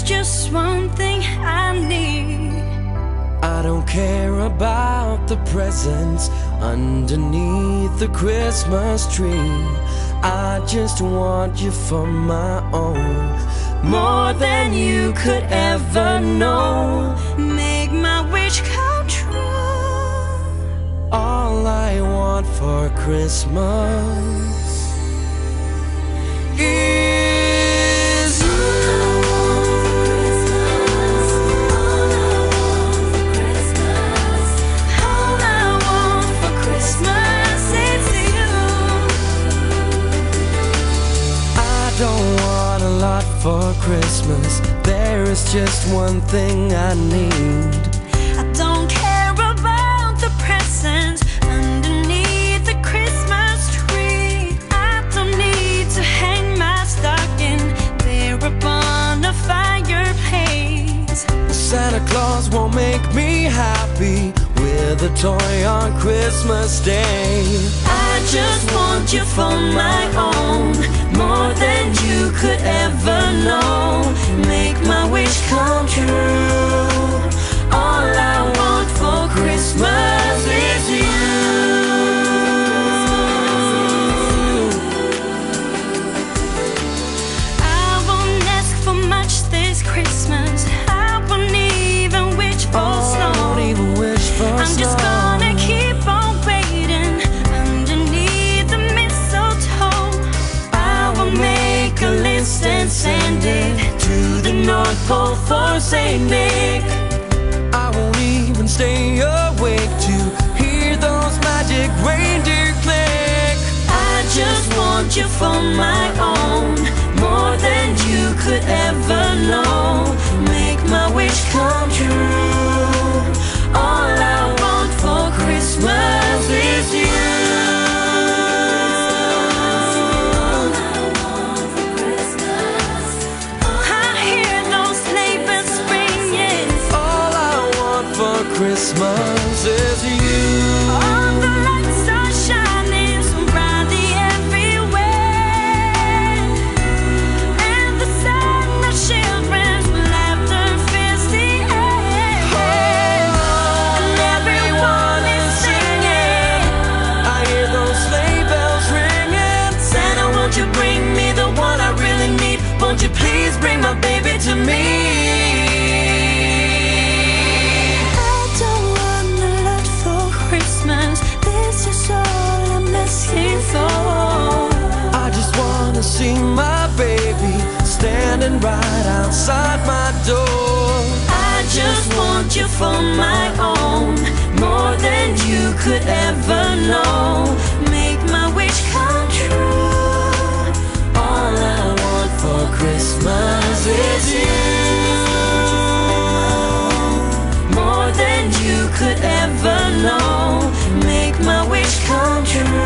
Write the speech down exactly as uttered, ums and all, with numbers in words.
just one thing I need. I don't care about the presents underneath the Christmas tree. I just want you for my own, more than you could ever know. Make my wish come true. All I want for Christmas is you. All I want for Christmas is you. I don't want a lot for Christmas. There is just one thing I need. I don't care about the presents underneath the Christmas tree. I don't need to hang my stocking there upon a fireplace. Santa Claus won't make me happy with a toy on Christmas Day. I just want you for my own, more than you could ever know. Make my wish come true. All I want for Christmas is you. I won't ask for much this Christmas. I won't even wish for Oh, snow. I won't even wish for I'm snow. just gonna keep on waiting underneath the mistletoe. I will make a list and send it to the North Pole for Saint Nick. I won't even stay awake to hear those magic reindeer click. I just want you for my own, more than you could ever know. Make my wish come true. All I want for Christmas is you. I hear those sleigh bells ringing. All I want for Christmas is you. All the lights are shining so brightly everywhere, and the sound of children's laughter fills the air. And everyone is singing. I hear those sleigh bells ringing. Santa, won't you bring me the one I really need? Won't you please bring my baby to me? I don't want a lot for Christmas. This is all I'm asking for. I just wanna see my baby standing right outside my door. I just want you for my own, more than you could ever know. Make my wish come true. All I want for Christmas is you, more than you could ever know. Make my wish come true.